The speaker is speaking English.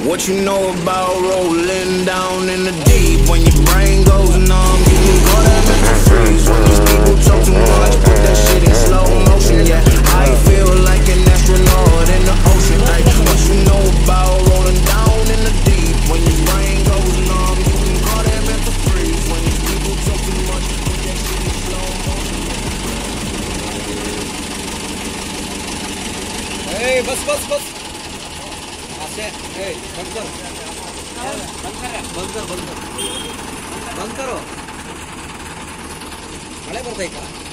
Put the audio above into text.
What you know about rolling down in the deep? When your brain goes numb, you can call that mental freeze. When these people talk too much, put that shit in slow motion. Yeah, I feel like an astronaut in the ocean. Ay, what you know about rolling down in the deep? When your brain goes numb, you can call that mental freeze. When these people talk too much, put that shit in slow motion. Hey, bus. बंद करो मಳೆ ಬರ್ತೈತಾ